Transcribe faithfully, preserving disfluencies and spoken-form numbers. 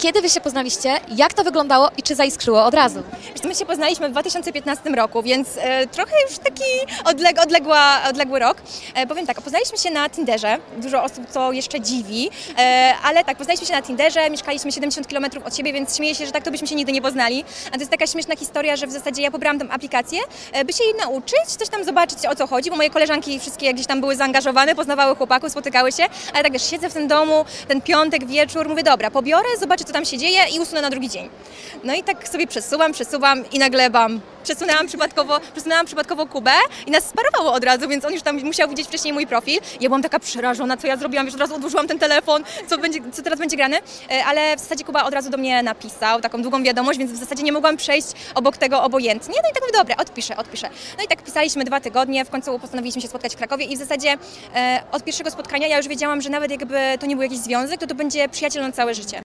Kiedy wy się poznaliście, jak to wyglądało i czy zaiskrzyło od razu? My się poznaliśmy w dwa tysiące piętnastym roku, więc e, trochę już taki odleg odległa, odległy rok. E, powiem tak, poznaliśmy się na Tinderze, dużo osób to jeszcze dziwi, e, ale tak, poznaliśmy się na Tinderze, mieszkaliśmy siedemdziesiąt kilometrów od siebie, więc śmieję się, że tak to byśmy się nigdy nie poznali. A to jest taka śmieszna historia, że w zasadzie ja pobrałam tę aplikację, e, by się jej nauczyć, coś tam zobaczyć, o co chodzi, bo moje koleżanki wszystkie gdzieś tam były zaangażowane, poznawały chłopaków, spotykały się, ale tak wiesz, siedzę w tym domu, ten piątek wieczór, mówię, dobra, pobiorę, zobaczę, co tam się dzieje i usunę na drugi dzień. No i tak sobie przesuwam, przesuwam i nagle bam, przesunęłam przypadkowo, przesunęłam przypadkowo Kubę i nas sparowało od razu, więc on już tam musiał widzieć wcześniej mój profil. Ja byłam taka przerażona, co ja zrobiłam, już od razu odłożyłam ten telefon, co, będzie, co teraz będzie grane, ale w zasadzie Kuba od razu do mnie napisał taką długą wiadomość, więc w zasadzie nie mogłam przejść obok tego obojętnie. No i tak mówię, dobra, odpiszę, odpiszę. No i tak pisaliśmy dwa tygodnie, w końcu postanowiliśmy się spotkać w Krakowie i w zasadzie e, od pierwszego spotkania ja już wiedziałam, że nawet jakby to nie był jakiś związek, to to będzie przyjaciel na całe życie.